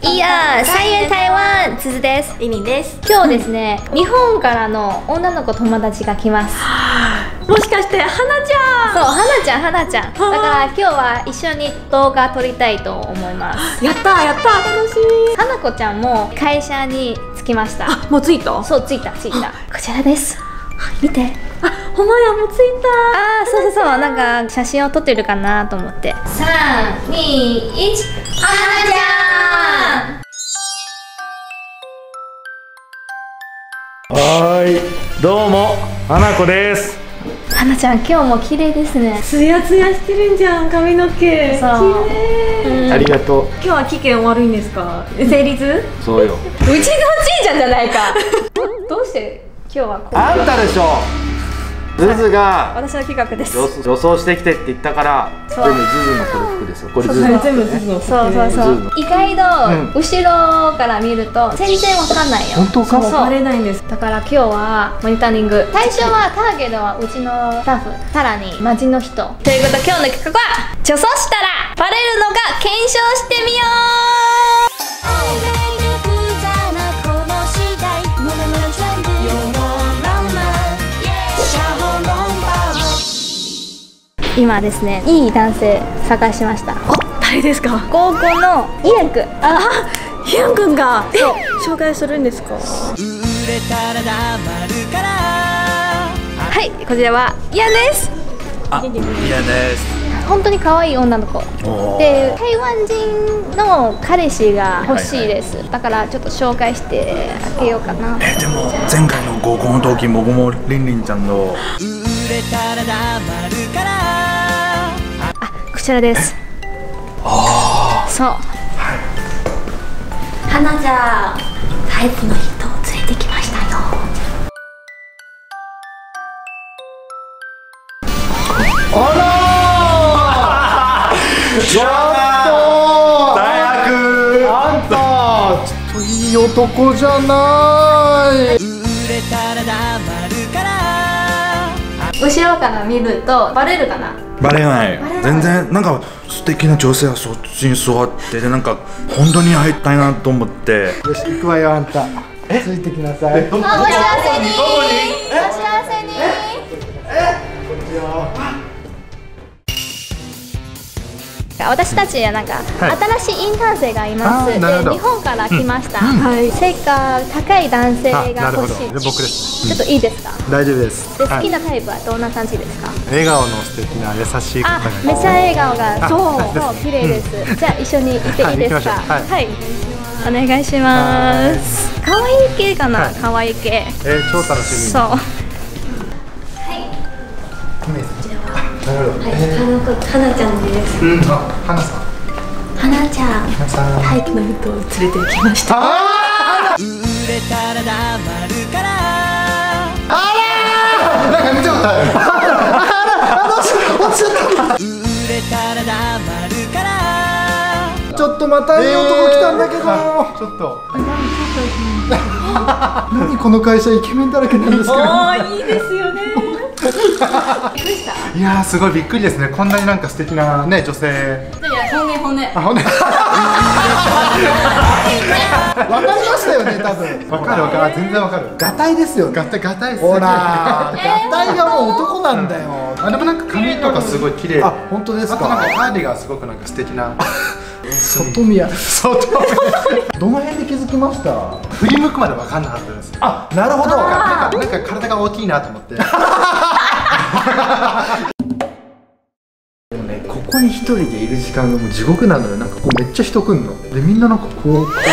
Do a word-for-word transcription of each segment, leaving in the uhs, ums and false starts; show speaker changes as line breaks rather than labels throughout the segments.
いやー、菜園台湾つづです。
リミです。
今日ですね、日本からの女の子友達が来ます。
もしかしてはなちゃん。
そう、はなちゃん、はなちゃん。だから今日は一緒に動画撮りたいと思います。
やったー、やったー、楽しい。
はなこちゃんも会社に着きました。
あ、もう着いた？
そう、着いた、着いた。こちらです。見て。
あ、ほんまや、もう着いた。
あー、そうそうそう、なんか写真を撮ってるかなと思って。さん、に、いち、はなちゃん。
はーい、どうも、花子です。
はなちゃん、今日も綺麗ですね。
ツヤツヤしてるんじゃん、髪の毛。
そう。
綺麗。
ありがとう。
今日は期限悪いんですか？成立？
そうよ。
うちのちいちゃんじゃないか。どうして今日はこう？
あんたでしょ。ズズが
私の企画です。
予予想してきてって言ったから、全部ズズのこれ服ですよ。これズズの服
全部
ね。
ズズの服。
そうそうそう。意外と後ろから見ると全然わかんないよ。
本当か？
そう。
バレないんです。
だから今日はモニタリング。最初はターゲットはうちのスタッフ、さらに街の人。ということで今日の企画は女装したらバレるのか検証してみよう。今ですね、いい男性探しました。
あ、誰ですか？
高校のイアンくん。
あ、イアンくんが。え、紹介するんですか？
はい、こちらはイアンです。
あ、イアンです。
本当に可愛い女の子で、台湾人の彼氏が欲しいです。だからちょっと紹介してあげようかな。
え、でも前回の合コンの時、僕もリンリンちゃんの。
あ、こちらです。ああ、そう。はなちゃん、タイプの人を連れてきましたよ。
あらー。ちょっと。大学。あんた、ちょっといい男じゃない。
後ろから見るとバレるかな？
バレない。全然なんか素敵な女性はそっちに座ってて、なんか本当に会いたいなと思って。
よし、行くわよ、あんた。ついてきなさい。
お幸せに。お幸せに。私たちはなんか新しいインターン生がいます。で、日本から来ました。背が高い男性が欲しい。
僕です。
ちょっといいですか？
大丈夫です。
で、好きなタイプはどんな感じですか？
笑顔の素敵な優しい方
あ、
が。
めっちゃ笑顔がそうそう綺麗です。じゃあ一緒に行っていいですか？はい。お願いします。可愛い系かな？可愛い系。
え、超楽しみ。
そう。はい。
なるほど。
はなちゃんです。
うん、あ、はなさん。
はなちゃん、タイプの人を連れてきました。
あら。なんか見てもらえ。あら、あの、落ちちゃった。ちょっとまたいい男来たんだけど。ちょっと。何この会社イケメンだらけなんですか。
ああ、いいですよね。
いやー、すごいびっくりですね。こんなになんか素敵なね、女性。
いや、本音本音。
あ、ほんね。わかりましたよね、多分。わかるわかる、全然わかる。ガタイですよ。ガタイ、ガタイ。ほら、ガタイがもう男なんだよ。
あ、でもなんか髪とかすごい綺麗。
あ、本当ですか。
あとなんかカーディがすごくなんか素敵な。
外宮。外宮。どの辺で気づきました。
振り向くまで分かんなかったです。
あ、なるほど。
なんかなんか体が大きいなと思って。
でもね、ここに一人でいる時間がもう地獄なのよ。なんかこうめっちゃ人来んの。で、みんななんかこう、こうあ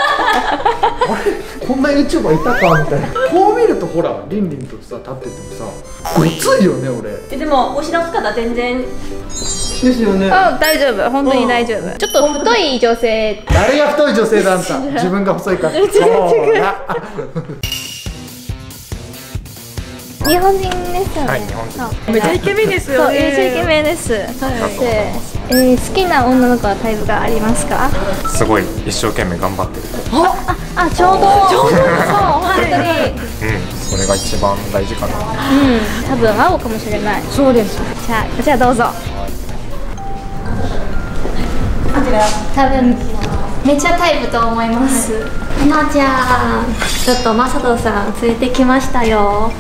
れ、こんな ユーチューバー いたかみたいな。こう見るとほら、リンリンとさ立っててもさ、ごついよね俺。
え、でも後ろ姿全然ですよね。
あ、大丈夫、本当に大丈夫。ちょっと太い女性。
誰が太い女性だあんた。自分が細いから。そうだ。
日本人ですよね。
はい、日本人。
めっちゃイケメンですよね。
そう、めっちゃイケメンです。で、えー、好きな女の子はタイプがありますか？
すごい一生懸命頑張ってる。
あ、あ、ちょうど。ちょうど。そう、本当に。
うん、それが一番大事かな。
うん、多分合うかもしれない。そうです。じゃあ、こちらどうぞ。多分めっちゃタイプと思います。
ひなちゃん、ちょっとマサトさん連れてきましたよ。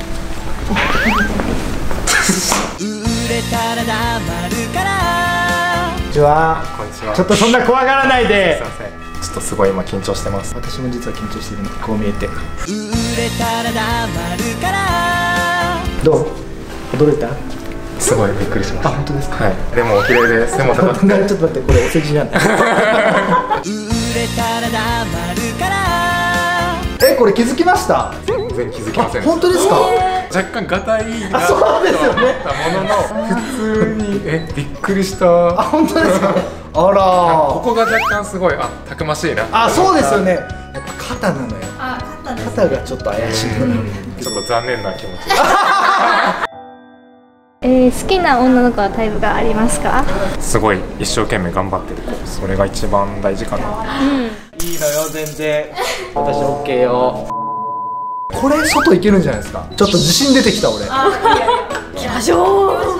こんにちは。
こんにちは。
ちょっとそんな怖がらないで。
すいません。ちょっとすごい今緊張してます。
私も実は緊張してるの、こう見えて。どう？驚いた？
すごいびっくりしました。
あ、本当ですか？
はい。でもお綺麗で背も高くて。
ちょっと待って、これお世辞じゃない。え、これ気づきました？
全然気づきませんでした。
本当ですか？
若干ガタイが
あ、そうですよね。
たものの普通にえびっくりした。
あ、本当ですか？あら
ここが若干すごいあたくましいな。
あ、そうですよね。やっぱ肩なのよ。
あ、肩です。
肩がちょっと怪しい。
ちょっと残念な気持ち。
えー、好きな女の子はタイプがありますか？
すごい一生懸命頑張ってる子、それが一番大事かな。
いいのよ、全然。私オッケーよ。これ外行けるんじゃないですか？ちょっと自信出てきた俺。
行きましょう。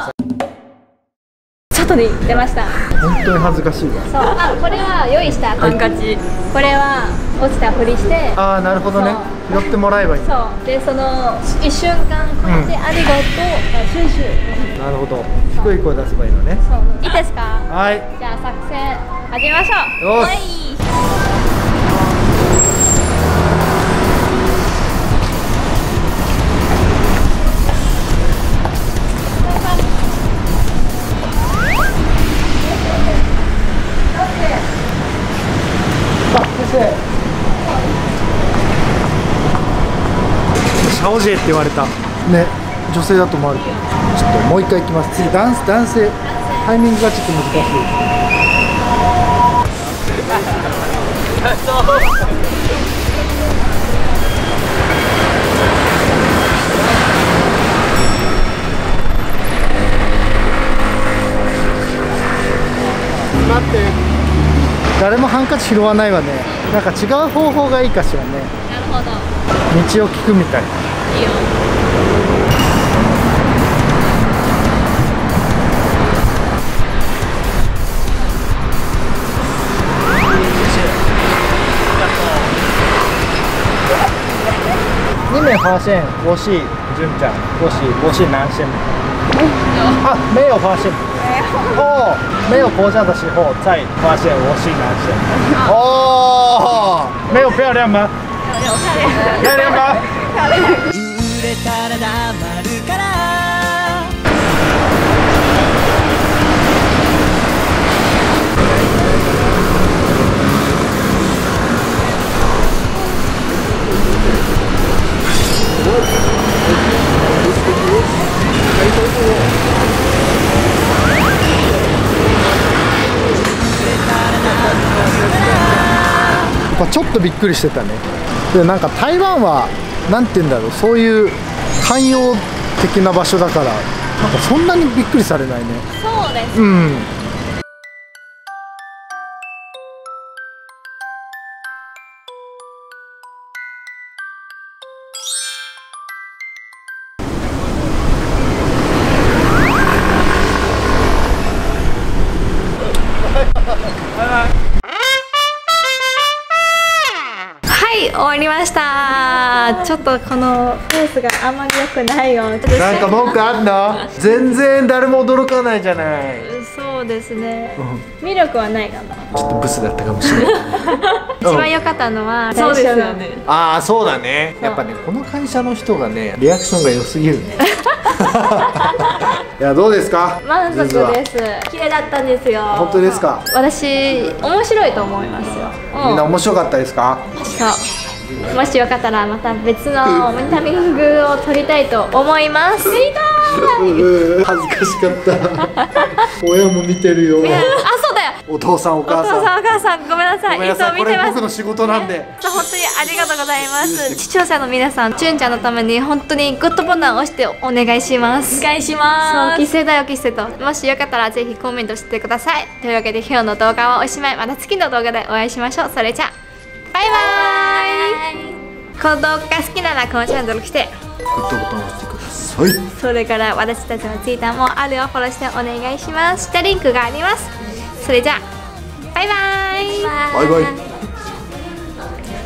外に出ました。
本当に恥ずかしいわ。
そう、あ、これは用意したハンカチ。これは落ちたふりして。
ああ、なるほどね。拾ってもらえばいい。
そう。で、その一瞬間こうやってありがとう、シュンシュン。
なるほど。低い声出せばいいのね。
そう。いいですか？
はい。
じゃあ作戦始めましょう。
よし。
はい。
シャオジェって言われたね。女性だと思われて、ちょっともう一回いきます。次男男性、タイミングがちょっと難しい。待って、誰もハンカチ拾わないわね。なんか違う方法がいいかしらね。
なるほど。
道を聞くみたい。
いいよ。
你没发现我是军长，我是我是男生。啊，没有发现。哦，没有国家的时候才发现我是男生。哦，没有漂亮吗？
有漂亮。
漂亮吗？
漂亮。
やっぱちょっとびっくりしてたね。で、なんか台湾はなんて言うんだろう、そういう寛容的な場所だから、なんかそんなにびっくりされないね。
そうです。
うん。
終わりました。ちょっとこのペースがあんまり良くないよ。なん
か文句あんの？全然誰も驚かないじゃない。
そうですね。魅力はないかな。
ちょっとブスだったかもしれない。
一番良かったのはそうですよね。
ああ、そうだね。やっぱね、この会社の人がね、リアクションが良すぎるね。いや、どうですか？
満足です。綺麗だったんですよ。
本当ですか？
私面白いと思いますよ。
みんな面白かったですか？
そう。もしよかったらまた別のモニタリングを撮りたいと思います。見た
ー。恥ずかしかった。親も見てるよ。
あ、そうだよ。
お父さんお母さん。
お父さんお母さんごめんなさい。
ごめんなさい。これ僕の仕事なんで。
本当にありがとうございます。視聴者の皆さん、チュンちゃんのために本当にグッドボタンを押してお願いします。
お願いします。
そう、キセだよキセと。もしよかったらぜひコメントしてください。というわけで今日の動画はおしまい。また次の動画でお会いしましょう。それじゃあバイバーイ。この動画が好きならこのチャンネル登録して
グッドボタンを押してください。
それから私たちのツイッターもあるよ、フォローしてお願いします。下リンクがあります。それじゃあバイバイ。
バイバイ。